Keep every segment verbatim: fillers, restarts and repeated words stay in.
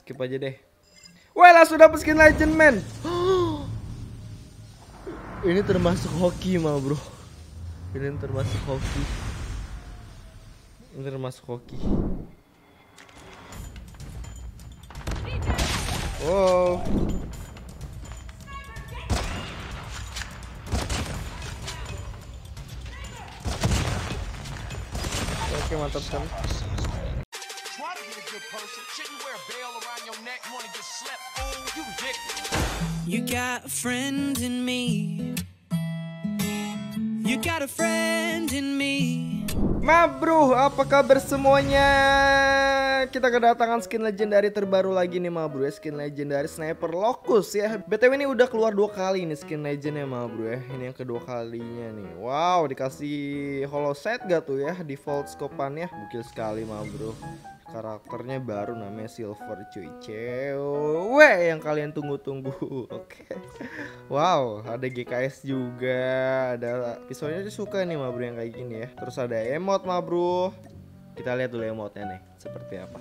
skip aja deh. Wah, langsung dapet skin legend, men. Ini termasuk hoki mah, bro. Ini termasuk hoki. Ini termasuk hoki. Wow. Oke, mantap sekali. You got a friend in me. You got a friend in me. Ma bro, apa kabar semuanya? Kita kedatangan skin legendary terbaru lagi nih ma bro ya. Skin legendary Sniper Locus ya. B T W ini udah keluar dua kali nih skin legendnya ma bro ya. Ini yang kedua kalinya nih. Wow, dikasih hollow set gak tuh ya, default scope-annya. Gokil sekali ma bro. Karakternya baru namanya Silver cuy. Cewek yang kalian tunggu-tunggu. Oke. Wow, ada G K S juga. Ada pisaunya suka nih ma bro yang kayak gini ya. Terus ada emote ma bro. Kita lihat dulu emotnya nih seperti apa.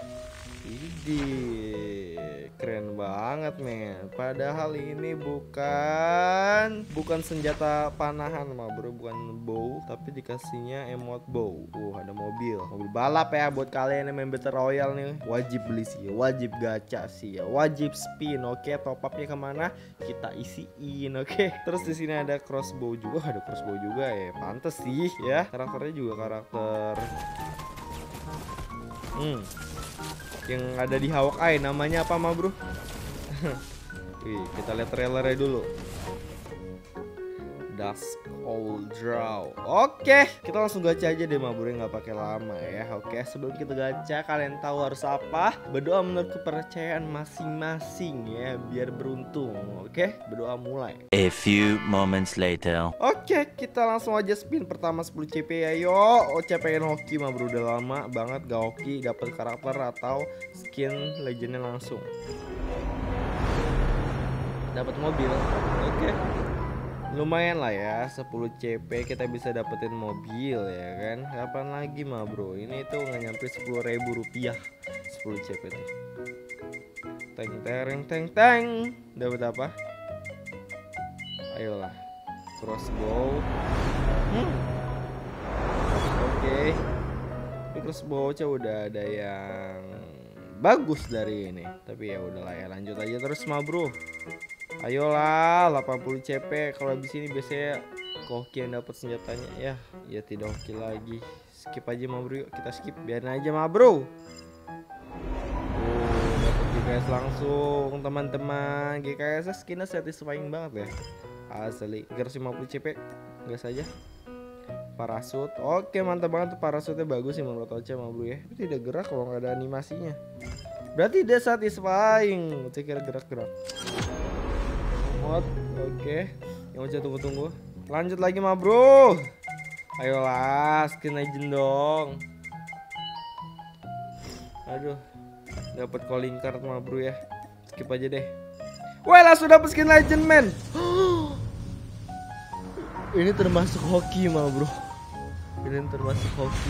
Ini keren banget men. Padahal ini bukan bukan senjata panahan ma bro, bukan bow, tapi dikasihnya emot bow. Uh, ada mobil, mobil balap ya buat kalian yang main Battle Royale nih. Wajib beli sih, wajib gacha sih ya, wajib spin. Oke, top upnya kemana? Kita isiin. Oke. Terus di sini ada crossbow juga, ada crossbow juga ya. Pantes sih ya. Karakternya juga karakter Hmm yang ada di Hawkeye, namanya apa ma bro? Wih, kita lihat trailernya dulu. Dusk All Draw. Oke, kita langsung gacha aja deh ma bro, nggak pakai lama ya. Oke, sebelum kita gacha kalian tahu harus apa? Berdoa menurut kepercayaan masing-masing ya, biar beruntung. Oke, berdoa mulai. A few moments later. Oke, kita langsung aja spin pertama sepuluh C P ya. Yo, Oce pengen hoki mah bro, udah lama banget gak hoki dapat karakter atau skin legendnya langsung. Dapat mobil. Oke. Lumayan lah ya, sepuluh C P kita bisa dapetin mobil ya kan. Kapan lagi mah bro? Ini tuh nggak nyampe sepuluh ribu rupiah sepuluh C P tuh. Teng tereng teng teng. Dapat apa? Ayolah. Crossbow. Hmm. Oke. Okay. Ini crossbow aja udah ada yang bagus dari ini. Tapi ya udahlah ya, lanjut aja terus mah bro. Ayolah, delapan puluh C P. Kalau di sini biasanya hoki yang dapat senjatanya ya. Ya tidak hoki lagi. Skip aja mah bro, yuk kita skip. Biarin aja mah bro. Oh, dapat G K S langsung teman-teman. G K S skinnya satisfying banget ya. Asli, tiga ratus lima puluh C P. Gas aja. Parasut. Oke, mantap banget tuh, parasutnya bagus sih menurut Oce mah bro ya. Tapi tidak gerak kalau nggak ada animasinya. Berarti dia satisfying. Oce kira gerak-gerak. Oke, okay. Yang Oce tunggu-tunggu. Lanjut lagi mah bro. Ayolah, skin legend dong. Aduh, dapat calling card mah bro ya. Skip aja deh. Wah, langsung dapat skin legend men. Ini termasuk hoki mah bro. Ini termasuk hoki.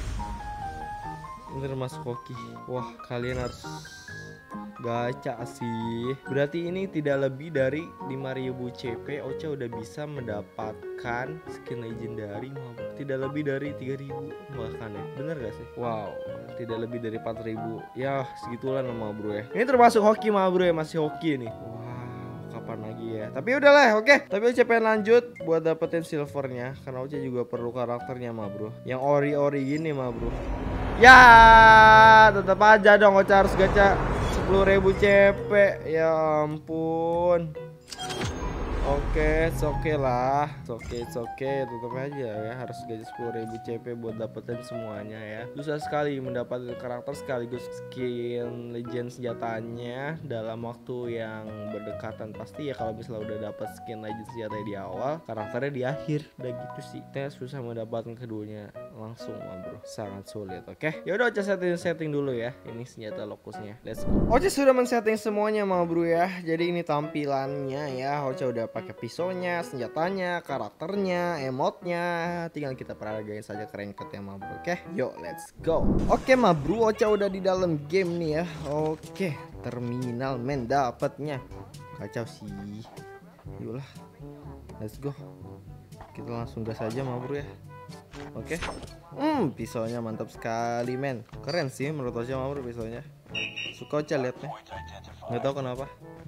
Ini termasuk hoki. Wah, kalian harus gacha sih. Berarti ini tidak lebih dari lima ribu C P Oce udah bisa mendapatkan skin legendary. Tidak lebih dari tiga ribu bahkan ya. Bener gak sih? Wow, tidak lebih dari empat ribu. Ya segitulah nama bro ya. Ini termasuk hoki mah bro ya, masih hoki nih. Wow, kapan lagi ya? Tapi udahlah, oke. Tapi Oce pengen lanjut buat dapetin silvernya, karena Oce juga perlu karakternya mah bro, yang ori-ori gini mah bro. Ya tetap aja dong Oce harus gacha sepuluh ribu C P. Ya ampun. Oke, okay, oke okay lah. Oke, okay, oke, okay. Tutup aja ya. Harus gaji sepuluh ribu C P buat dapetin semuanya ya. Susah sekali mendapatkan karakter sekaligus skin legend senjatanya dalam waktu yang berdekatan. Pasti ya kalau misalnya udah dapat skin legend senjata di awal, karakternya di akhir. Udah gitu sih. Kita susah mendapatkan keduanya langsung lah bro. Sangat sulit. Oke, okay? Ya udah Oce setting-setting dulu ya. Ini senjata lokusnya. Let's go. Oce sudah men-setting semuanya mah bro ya. Jadi ini tampilannya ya. Oce udah pakai pisaunya, senjatanya, karakternya, emotnya. Tinggal kita peragain saja ke ranked ya ma bro. Oke, yuk let's go. Oke ma bro, Ocha udah di dalam game nih ya. Oke, terminal men dapatnya. Kacau sih. Yuklah, let's go. Kita langsung gas aja ma bro ya. Oke. Hmm, pisaunya mantap sekali men. Keren sih menurut Ocha ma bro pisaunya. Suka Ocha liatnya. Nggak tahu kenapa.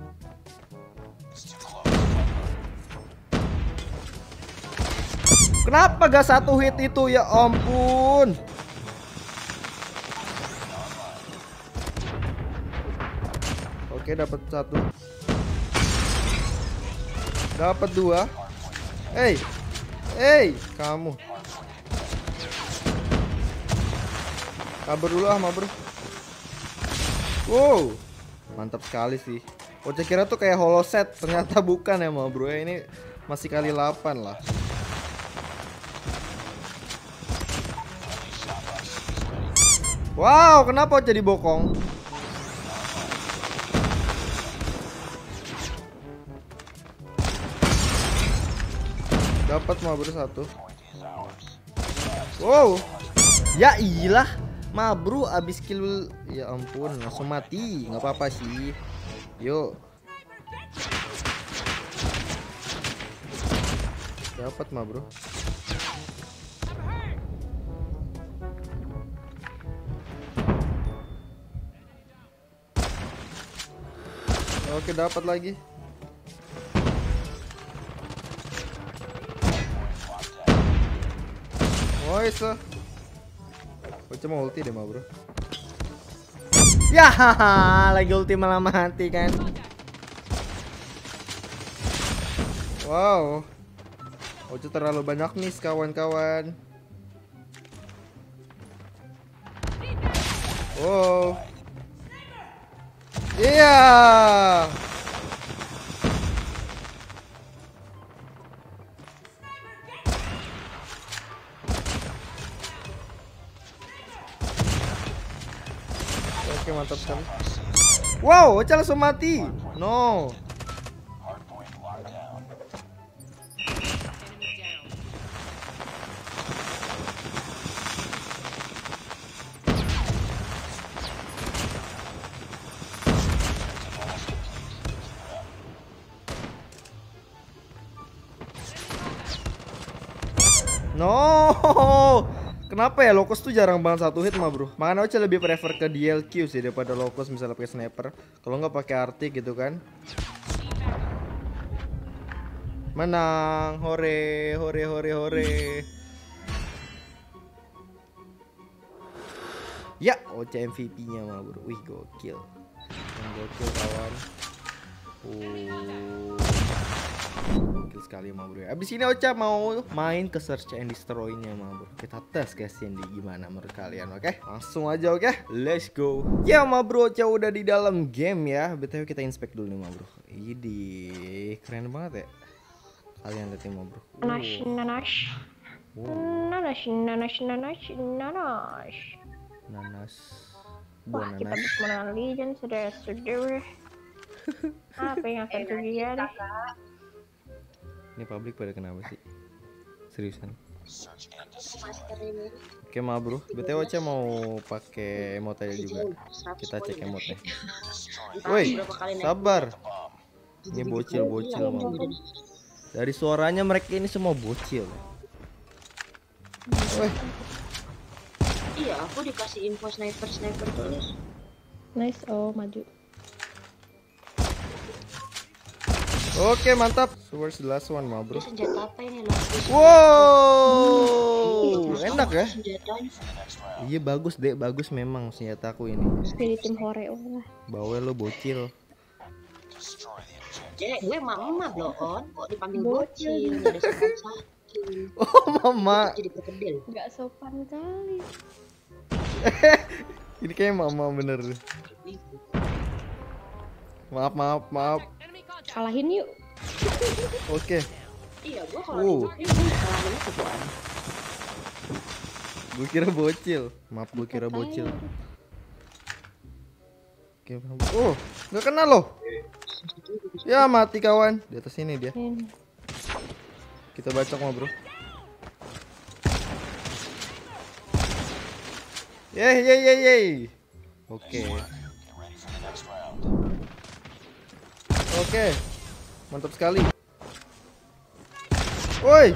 Kenapa gak satu hit itu ya ampun. Oke, dapat satu. Dapat dua. Hey. Hey, kamu. Kabur dulu ah, ma bro. Wow. Mantap sekali sih. Ocha kira tuh kayak holoset, ternyata bukan ya ma bro ya. Ini masih kali delapan lah. Wow, kenapa jadi bokong? Dapat ma bro satu. Wow. Ya iyalah, ma bro abis kill. Ya ampun, langsung mati. Nggak apa-apa sih. Yuk. Dapat ma bro. Oke, dapat lagi. Nice. Ocha mau ulti deh ma bro. Ya, lagi ulti malah mati kan. Wow. Ocha terlalu banyak nih kawan-kawan. Wow. Iya. Oke, mantap sekali. Wow, Ocha langsung mati. No. No, kenapa ya Locust tuh jarang banget satu hit mah bro. Makanya Ocha lebih prefer ke D L Q sih daripada Locust misalnya pakai sniper. Kalau nggak pakai Arctic gitu kan. Menang, hore, hore, hore, hore. Ya, Ocha M V P-nya mah bro. Wih, gokil. Yang gokil kawan. Oh. Gokil sekali mah bro. Abis ini Ocha mau main ke search and destroy-nya mah bro. Kita tes guys ini gimana menurut kalian, oke? Okay? Langsung aja oke? Okay? Let's go. Ya mah bro, Ocha udah di dalam game ya. B T W kita inspect dulu nih mah bro. Ini keren banget ya. Kalian lihat mah bro. Nanas, nanas. Nanas, nanas, nanas, nanas. Nanas. Wah, kita bisa menang Legion sudah sudah. Apa yang akan terjadi? Ini publik pada kenapa sih? Seriusan? Oke mah bro, B T W Ocha mau pakai emote juga. Kita cek emotnya. Woi, sabar. Ini bocil-bocil mah bro. Dari suaranya mereka ini semua bocil. Woi. Iya, aku dikasih info sniper-sniper terus. Nice, oh maju. Oke mantap. Where's the last one mah bro? Ini senjata apa ini lah? Wow, enak ya? Senjatanya. Iya bagus dek, bagus memang senjataku ini. Dari tim hore oh. Bawel lo bocil. Jadi gue mama belum on, kok dipanggil bocil dari sopan sakit. Oh mama. Jadi perkedel. Gak sopan kali. Ini kayak mama bener. Maaf maaf maaf. Kalahin yuk. Oke. Iya, gue kalau Uh. dimarahin gue kalahin itu bukan. Gue kira bocil. Maaf gue kira bocil. Oke. Oh, nggak kenal loh. Ya mati kawan. Di atas ini dia. Ini. Kita bacok mah bro. Yeay yeay yeay yeay. Oke. Oke. Mantap sekali. Woi.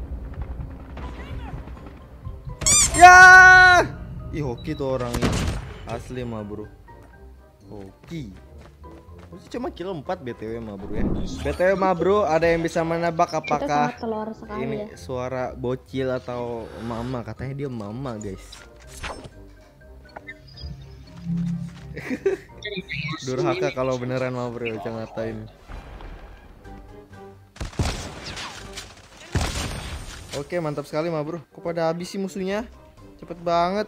Ya. Ih hoki tuh orang ini. Asli mah bro. Hoki. Cuma kill empat B T W mah bro ya. B T W mah bro, ada yang bisa menebak apakah Kita sangat telur sekali ini ya. suara bocil atau mama? Katanya dia mama guys. Durhaka kalau beneran mah bro, jangan ngatain. Oke mantap sekali mah bro. Kok pada habis sih musuhnya? Cepet banget.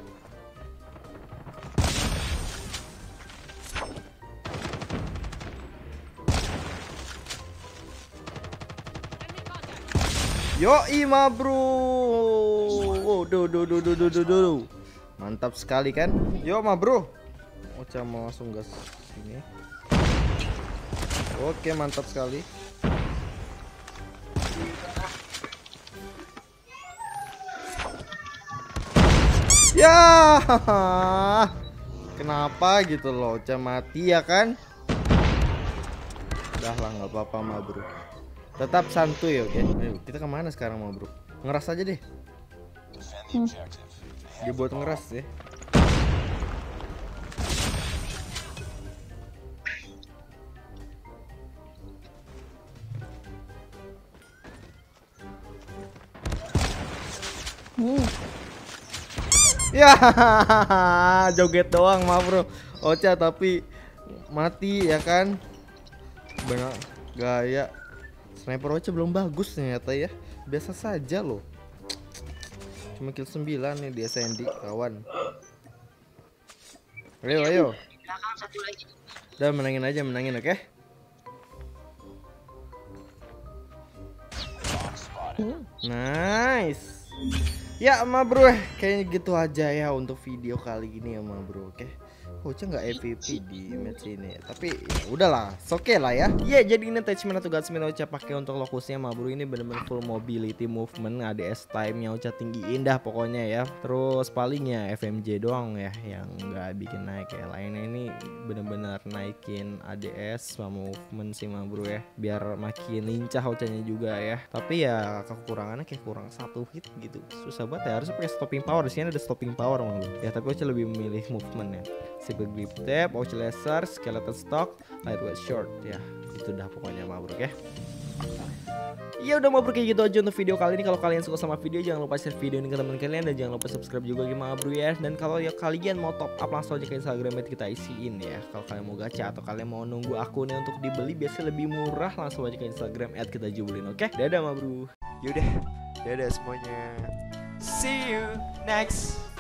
Yo ima bro. Oh, do do do do do do do. Mantap sekali kan? Yo ma bro. Ocha mau langsung gas sini. Oke mantap sekali. Ya. Kenapa gitu loh? Ocha mati ya kan? Udah lah nggak apa-apa ma bro. Tetap santuy oke. Ayo, kita kemana sekarang mau bro? Ngeras aja deh. Hmm. Dibuat ngeras ya. Hmm. Ya, joget doang mah bro. Ocha tapi mati ya kan? Benar gaya. Sniper Ocha belum bagus ternyata ya. Biasa saja loh. Cuma kill sembilan nih dia Sandy kawan. Ayo ayo. Belakang satu lagi. Udah menangin aja menangin oke. Okay? Nice. Ya ma bro, kayaknya gitu aja ya untuk video kali ini ya ma bro, oke? Okay? Ocha nggak M V P di match ini, tapi ya udahlah, oke okay lah ya. Iya, yeah, jadi ini attachment atau guardsman Ocha pakai untuk lokusnya ma bro ini bener-bener full mobility movement, A D S time-nya Ocha tinggiin dah pokoknya ya. Terus palingnya F M J doang ya yang nggak bikin naik ya. Lainnya ini bener-bener naikin A D S sama movement sih ma bro ya, biar makin lincah Ochanya juga ya. Tapi ya kekurangannya kayak kurang satu hit gitu, susah banget ya. Harusnya pakai stopping power, di sini ada stopping power ma bro ya. Tapi Ocha lebih memilih movement ya. Simple grip tap, Ouch laser, skeleton stock, lightweight short ya. Itu dah pokoknya ma bro ya. Ya udah ma bro kayak gitu aja untuk video kali ini. Kalau kalian suka sama video jangan lupa share video ini ke teman kalian dan jangan lupa subscribe juga ma bro ya. Dan kalau ya kalian mau top up langsung aja ke Instagram kita isiin ya. Kalau kalian mau gacha atau kalian mau nunggu akunnya untuk dibeli biasanya lebih murah, langsung aja ke Instagram at kita jubelin oke. Dadah ma bro. Yaudah, dadah semuanya. See you next